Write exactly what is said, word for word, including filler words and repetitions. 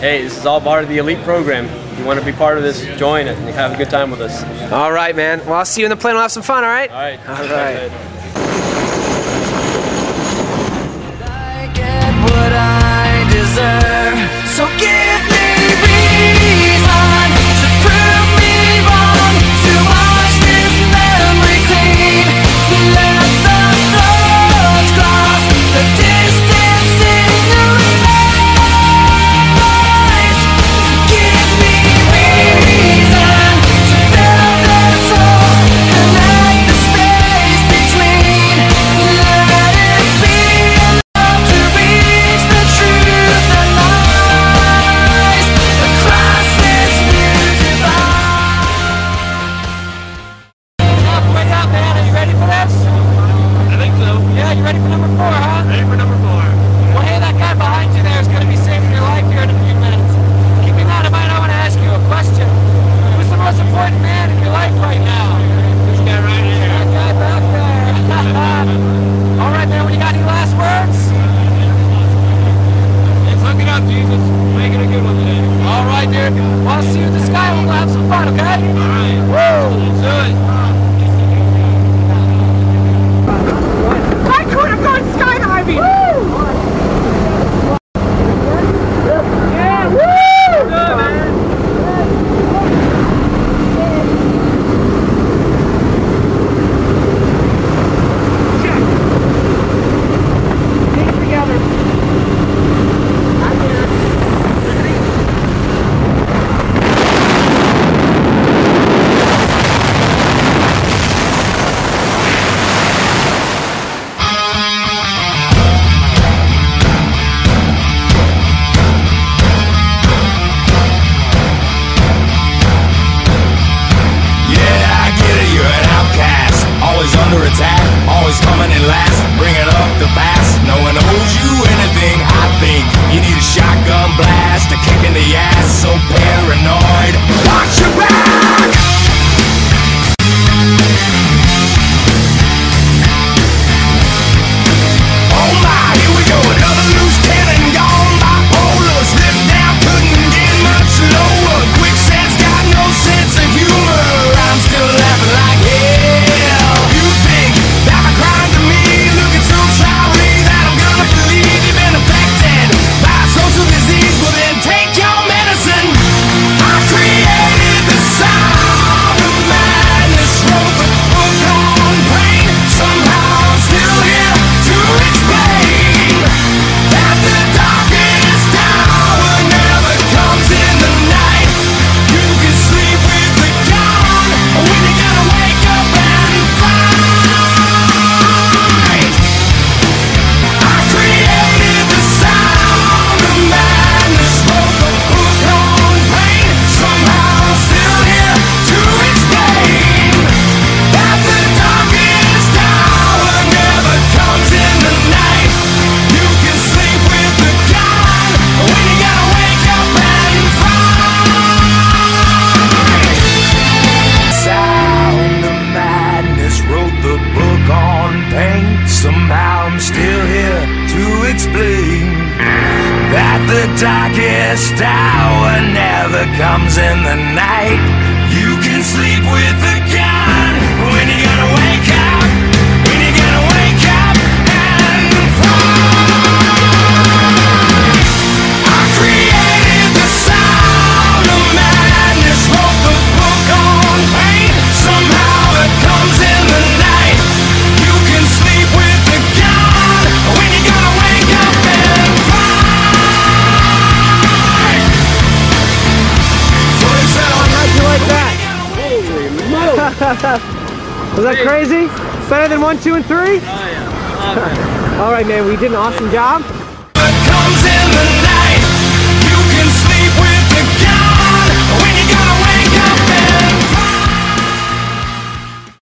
hey, this is all part of the Elite program. If you want to be part of this, join it and have a good time with us. All right, man. Well, I'll see you in the plane. We'll have some fun, all right? All right. All right. I get what I deserve, so give me reason to prove me wrong, to wash this memory clean. Let the floods cross the distance in your eyes. Give me reason to fill this hole, connect the space between. Let it be enough to reach the truth that lies across this new divide. Halfway up, man. Are you ready for this? I think so. Yeah, you ready for number four, huh? Ready for number four. Well, hey, that guy behind you there is going to be saving your life here in a few minutes. Keep in mind, I might want to ask you a question. Who's the most important man in your life right now? This guy right here. That guy back there. All right, man. Well, you got any last words? Let's hook it up, Jesus. Make it a good one today. All right, dude. Well, I'll see you in the sky. We'll have some fun, okay? All right. Woo! Let's do it. I could have gone skydiving! Woo! Yeah, woo! Good, man. Get together. I'm here. Under attack, always coming in last, bringing up the fast. No one owes you anything, I think. You need a shotgun blast, a kick in the ass, so paranoid. Watch your back! Oh my, here we go, another loose cannon gone bipolar. Slip down, couldn't get much lower. Quicksand's got no sense of humor. I'm still laughing like hell. Somehow I'm still here to explain that the darkest hour never comes in the night. You can sleep with the gun when you're gonna wake up, when you're gonna wake up and fight. I created the sound of madness, wrote the book on pain. Somehow it comes in the night. You can sleep with the gun when you're gonna wake up and fight. How'd you like that? Was that crazy? Better than one, two, and three? Oh yeah. Oh, man. All right, man. We did an awesome job.